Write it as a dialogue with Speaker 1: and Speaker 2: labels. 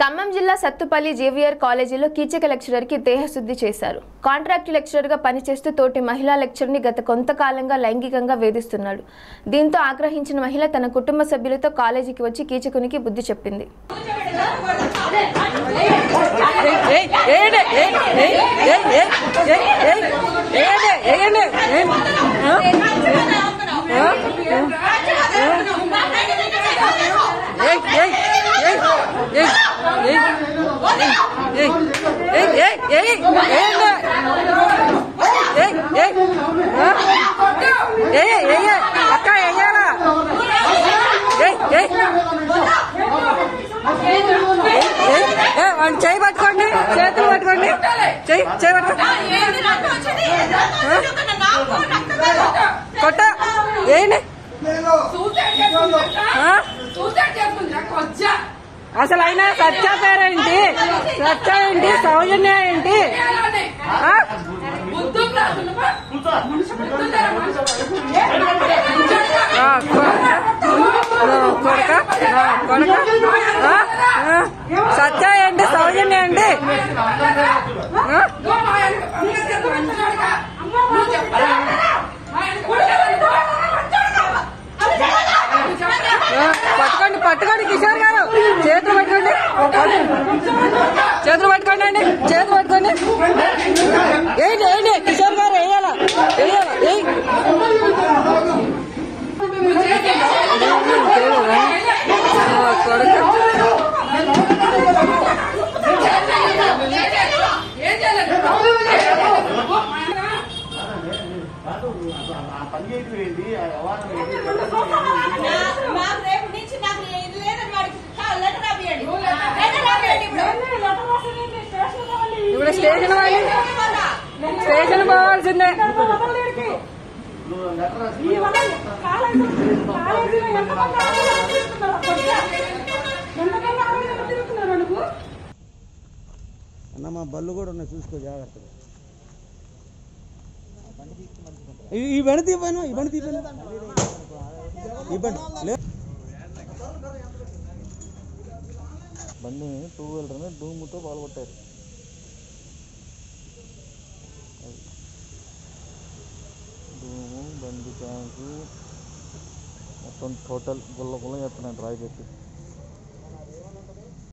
Speaker 1: ఖమ్మం జిల్లా సత్తుపల్లి జేవిఆర్ కాలేజీలో కీచక లెక్చరర్ కి దేహశుద్ధి చేశారు. కాంట్రాక్ట్ లెక్చరర్ గా పనిచేస్తూ తోటి మహిళా లెక్చరర్ ని గత కొంతకాలంగా లైంగికంగా వేధిస్తున్నాడు. దీంతో ఆగ్రహించిన మహిళ తన కుటుంబ సభ్యులతో కాలేజీకి వచ్చి కీచకునికి బుద్ధి చెప్పింది.
Speaker 2: చేయి పట్టుకోండి, చేతులు పట్టుకోండి, చేయి కొట్ట ఏంటి అసలు అయినా సత్య పేరేంటి, సత్య ఏంటి, సౌజన్య ఏంటి, సత్య ఏంటి, సౌజన్య ఏంటి, పట్టుకోండి పట్టుకోండి కిషోర్ గారు, చేతులు పట్టుకోండి, చేతులు పట్టుకోండి అండి, చేతులు పట్టుకోండి. ఏంటి ఏంటి కిషోర్ గారు వేయాలా ఇప్పుడు స్టేషన్ పోవాల్సిందే.
Speaker 3: అన్న మా బళ్ళు కూడా ఉన్నాయి, చూసుకో జాగ్రత్తగా. ఈ బండి తీపోయినా, ఈ బండి తీపోయినా, ఈ బండి బండి 2 వీలర్ని డూముతో పాల్గొట్టారు. డూము బండి ట్యాంకు మొత్తం టోటల్ గుల్ల గుల్ల చెప్తున్నాను రాయి పెట్టి.